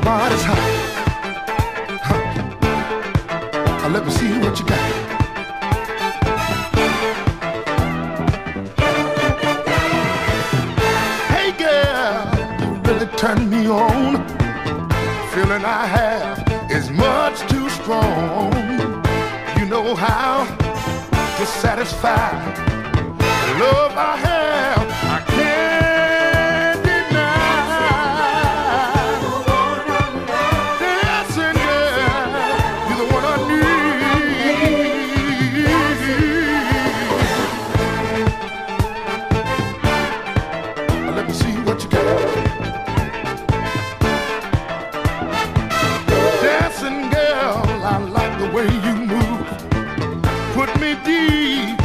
body's hot. Huh. Let me see what you got. Hey girl, you really turn me on. Feeling I have is much too strong. You know how to satisfy the love I have. I can't deny. Dancing girl, you're the one I need. Let me see what you got. Dancing girl, I like the way you move. Put me deep